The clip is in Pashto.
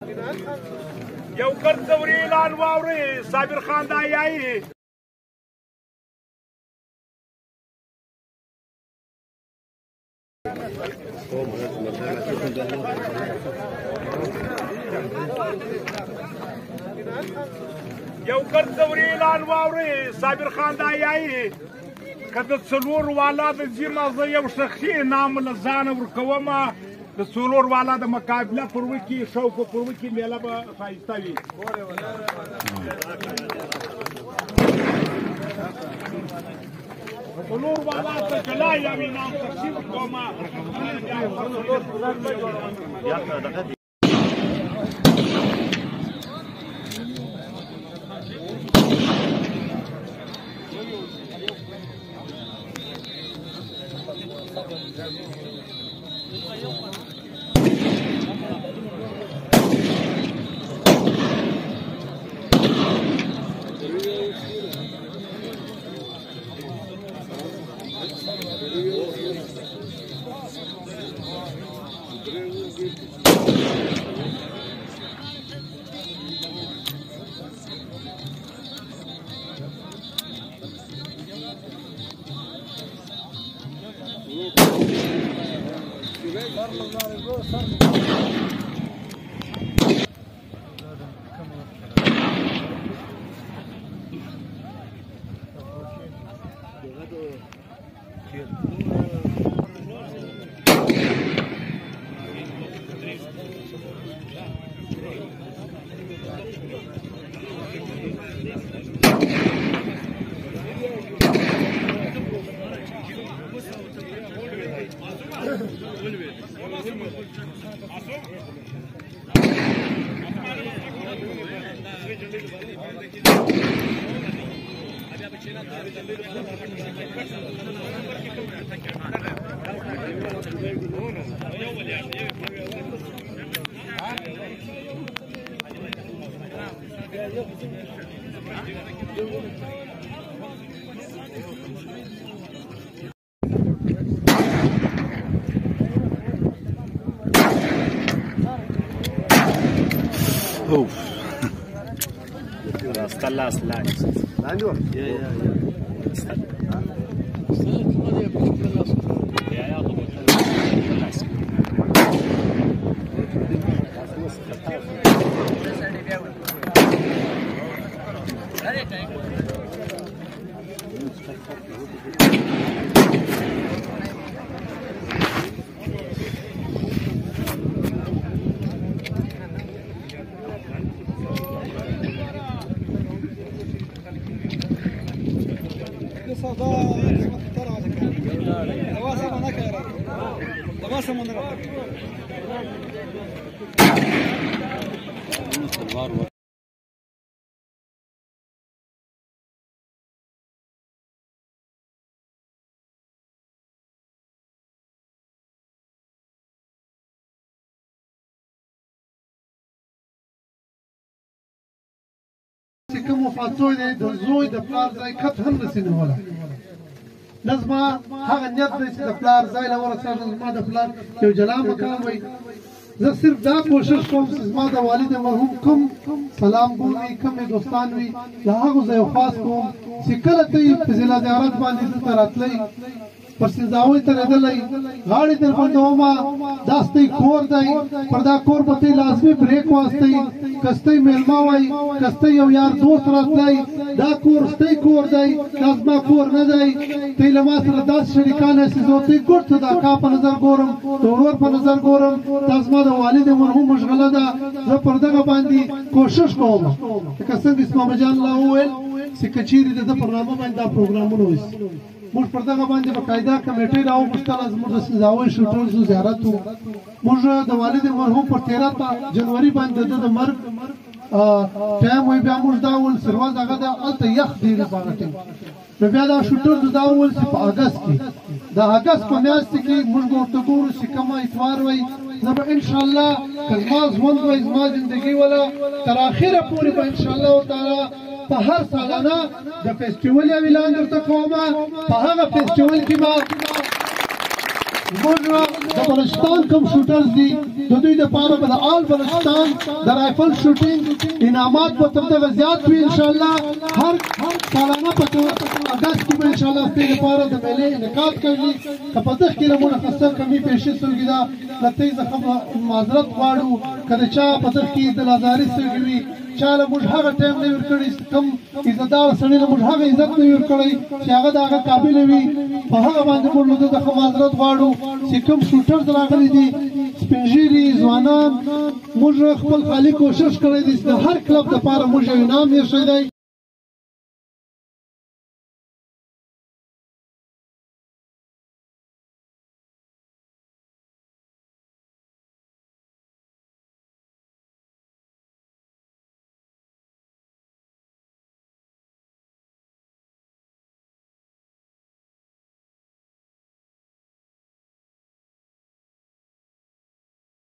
یو ګرځوري اعلان واورئ صابر خان دا یایي یو ګرځوري اعلان واورئ صابر خان دا یایي که د څلور والا د ځینه زه یو شخصي انعام له ځانه ورکومه د څلور والا د مقابله پر وکړي شوق پر وکړي میله به ښایسته وي څلور والا ته جلا یو انعام شخصي ورکومه Oof. Está las lanes. Landu? Ya. Está. Ya, کوم وفاتوي د زوی د پلار ځای کټ هم رسېدوله نه زما هغه نیت دی چې د پلار ځای له ورسېږم زما د پلار یو جلا مقام وي زه صرف دا کوشش کوم چې زما د والد مرحوم کوم سلام ګون وي کوم دوستان وي له هغو ځایو خاص کوم چې کله ته یې په ضلع زیارت باندې دلته راتلی پر سنځاوۍ ته رېدلی غاړې در باندې ومه دا ستی کور دی پر دا کور به ته لازمي بریک واستئ که ستی میلمه وی که ستی یو یار دوست راتلی دا کور ستی کور دی دا زما کور نه دی ته له ما سره داسې شریکان هسې زه ورته ګوډ ته د اکا په نظر ګورم د ورور په نظر ګورم دا زما د والد مرحوم مشغله ده زه پر دغه باندې کوشش کوم لکه څنګه اسمام جان الله وویل چې که چیرې د ده پر نامه باندې دا پروګرامونه وشي موږ پر دغه باندې باقاعده کمیټۍ راوغوښتله زموږ د سنځاوۍ شوټرزو زیارت و موږ د والد مرحوم پر 13 جنوري باندې د ده د مرګ ټایم وی بیا موږ دا وویل سروز هغه د هلته یخ ډېر په هغه ټایم نو بیا دا شوټرزو دا وویل چې په اګست کې د اګست په میاشت کې موږ به ورته ګورو چې کومه اتوار وی زه به انشاءالله که زما ژوند وی زما زندګي وله تر اخره پورې به انشاءالله تعالی په هر سالانه د فیسټیول یو اعلان درته کومه په هغه فیسټیول کې به موږ د بلوچستان کوم شوټرز دي د دوی دپاره به د آل بلوچستان د رایفل شوټینګ انعامات به تر دغه زیات وي انشاءالله هر سالانه په اګست کې به انشاءالله دې لپاره د میلې انعقاد کوي که په دغه کې له موږ خسته کمی پیشې سوګي ده له تې څخه معذرت غواړو که د چا په دغه کې د لازاري سوګي وي چا له موږ هغه ټایم نه ورکړی کوم عزتدار سړي له موږ هغه عزت نه ورکړی چې هغه د هغه قابل وي په هغه باندې موږ له دغه معذرت غواړو چې کوم شوټرز راغلي دي سپین ږیري ځوانان موږ خپل خالي کوشش کړی دی د هر کلب دپاره موږ یو انعام ایښی دی